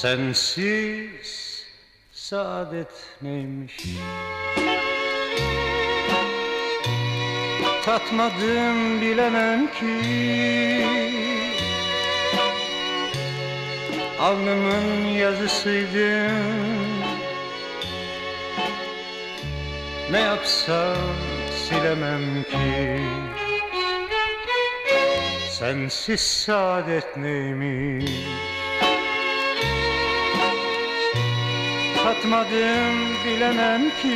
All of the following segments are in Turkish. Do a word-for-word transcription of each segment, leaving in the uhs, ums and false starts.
Sensiz saadet neymiş? Tatmadım bilemem ki. Alnımın yazısıydın. Ne yapsam silemem ki. Sensiz saadet neymiş? Tatmadım bilemem ki.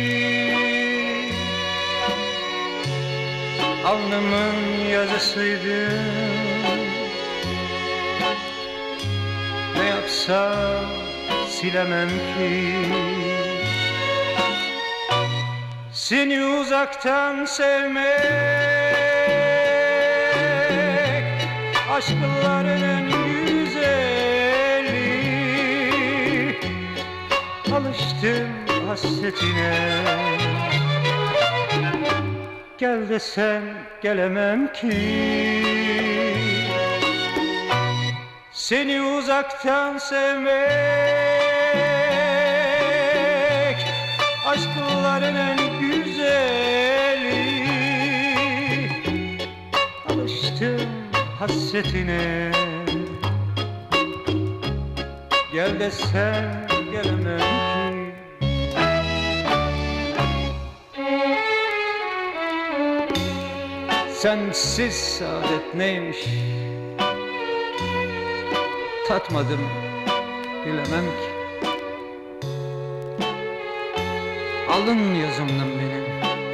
Alnımın yazısıydın. Ne yapsam silemem ki. Seni uzaktan sevmek aşkların en güzeli. Alıştım hasretine. Gel desem gelemem ki. Seni uzaktan sevmek aşkların en güzeli. Alıştım hasretine. Gel desem gelemem ki. Sensiz saadet neymiş? Tatmadım bilemem ki. Alın yazımdan benim.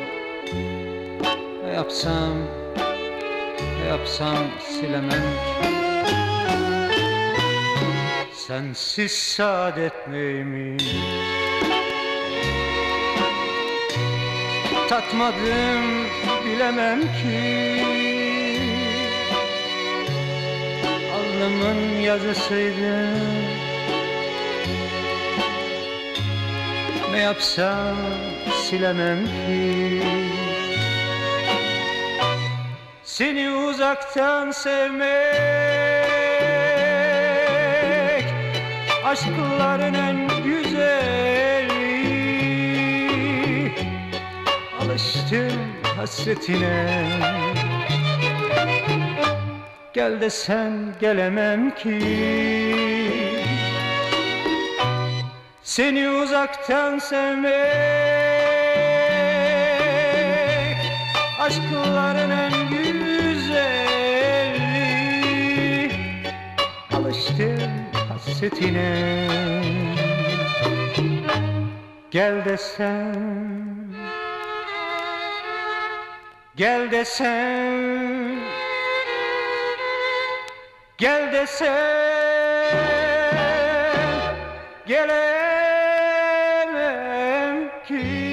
Ne yapsam, ne yapsam silemem ki. Sensiz saadet neymiş? Tatmadım bilemem ki. Alnımın yazısıydın. Ne yapsam silemem ki. Seni uzaktan sevmek aşkların en güzeli. Alıştım hasretine. Gel desen gelemem ki. Seni uzaktan sevmek aşkların en güzeli. Alıştım hasretine. Gel desem, gel desem, gel desem gelemem ki.